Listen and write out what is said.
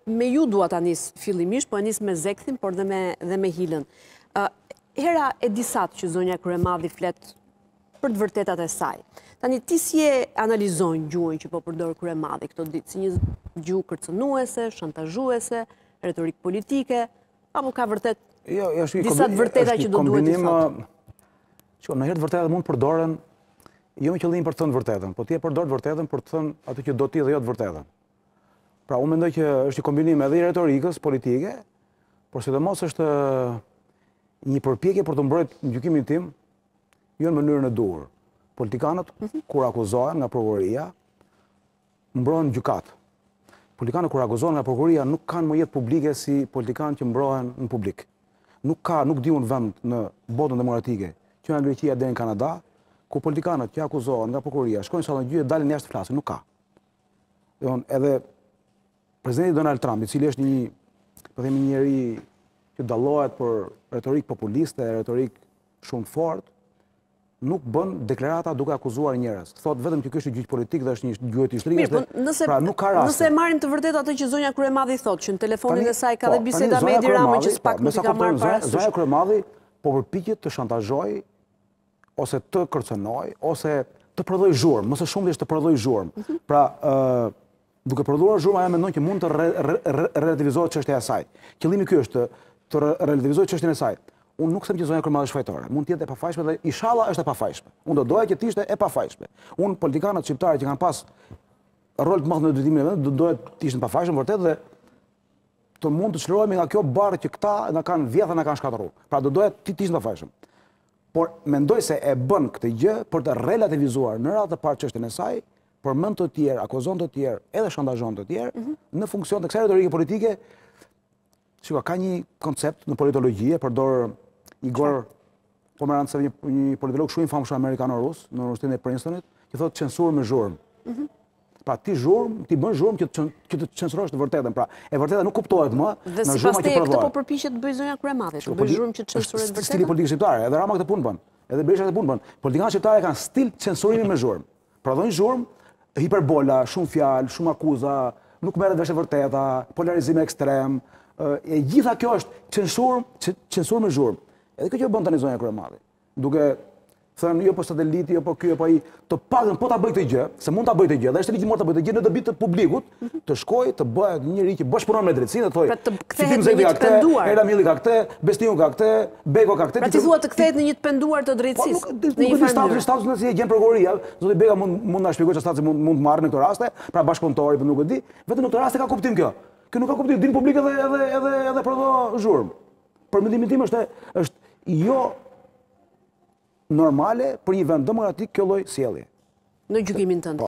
me ju dua ta nis fillimisht, po nis me Zekthin, por dhe me Hilën. Hera e disat që zonja Kryemadhi flet për të vërtetat e saj. Tani, ti si e analizojnë gjuhën që po përdor Kryemadhi këto ditë, si një gjuhë kërcënuese, shantazhuese, retorik politike, apo ka vërtet disa të vërteta që do duhet të thotë? Në herë të vërtetat mund përdoren, jo me qëllim për të thënë të vërtetën, po ti e përdor të vërtetën për të thënë atë që do ti dhe jo të vërtetën. Pra, unë mendoj që është një kombinim edhe i retorikës politike, por sidomos është një përpjekje për të mbrojtur, në gjykimin tim, jo në mënyrën e duhur. Politikanët, kur akuzohen nga prokuroria, mbrohen gjykat. Politikanët, kur akuzohen nga prokuroria, nuk kanë më jetë publike si politikanët që mbrohen në publik. Nuk diun vend në botën demokratike, që nga Greqia deri në Kanada, ku politikanët që akuzohen nga prokuroria, shkojnë në sallën e gjykatës, dalin jashtë flasin, nuk ka. Edhe presidenti Donald Trump, i cili është një njeri që dallohet për retorik populiste, retorik shumë fort, nuk bën deklarata duke akuzuar njerëz. Thot vetëm që ky është gjyq politik dhe është një gjuhë historike, pra nuk ka raste. Nëse marrim të vërtetë atë që zonja Kryemadhi thotë, që në telefonin e saj ka dhe biseda me Edi Ramën që s'pak nuk i ka marrë parasysh. Zonja Kryemadhi po përpiqet të shantazhojë ose të kërcënojë ose të prodhoj zhurmë, më së shumti të prodhoj zhurmë. Pra, duke prodhuar zhurmë, ajo mendon që mund të relativizohet çështja e saj. Qëllimi ky është të relativizohet çështjen e saj. Unë nuk them që zonja Kryemadhi është fajtore. Mund të jetë e pafajshme dhe inshallah është e pafajshme. Unë do doja që të ishte e pafajshme. Unë politikanët shqiptarë që kanë pas rol të madh në drejtimin e vendit, do doja të ishin pafajshëm vërtet dhe të mund të çlirohemi nga kjo barë që këta na kanë vjedhë, na kanë shkatërruar. Pra do doja të ishin pafajshëm. Por mendoj se e bën këtë gjë për të relativizuar në radhë të parë çështjen e saj, përmend të tjerë, akuzon të tjerë, edhe shantazhon të tjerë, në funksion të kësaj retorike politike. Shiko, ka një koncept në politologji, e përdor Igor Pomerantsev, një politolog shumë i famshëm amerikano-rus në Universitetin e Princetonit, që thotë censurë me zhurmë. Pra ti bën zhurmë që të censurosh të vërtetën. Pra, e vërteta nuk kuptohet më në zhurma që prodhohet. Dhe sipas këtë po përpiqet të bëjë zonja Kryemadhi, të bëjë zhurmë që të censurojë vërtetën. Stili politikë shqiptare, edhe Rama këtë punë bën, edhe Berisha këtë punë bën. Politikanët shqiptarë kanë stil censurimi me zhurmë. Prodhojnë zhurmë, hiperbola, shumë fjalë, shumë akuza, nuk merret vesh e vërteta, polarizim ekstrem. E gjitha kjo është censurë me zhurmë. Edhe kjo që bën tani zonja Kryemadhi, duke thënë jo po sateliti, jo po ky, jo po ai, të paktën po ta bëj këtë gjë, se mund ta bëj këtë gjë, dhe është ligjimor ta bëj këtë gjë në dobi të publikut, të shkojë të bëhet një njerëz që bashkëpunon me drejtsinë, të thojë, kthehet në një të penduar. Eramilli ka këtë, Bestiu ka këtë, Beko ka këtë. Pra ti thua të kthehet në një të penduar të drejtësisë. Në një farë statusin si e gjen prokuroria, zoti Beka mund na shpjegojë çfarë statusi mund të marrë në këtë raste, pra bashkëpunëtori, po nuk e di, vetëm në këtë raste ka kuptim kjo. Kjo nuk ka kuptim, din publik edhe prodho zhurmë. Për mendimin tim është jo normale për një vend demokratik kjo lloj sjellje. Në gjykimin tënd.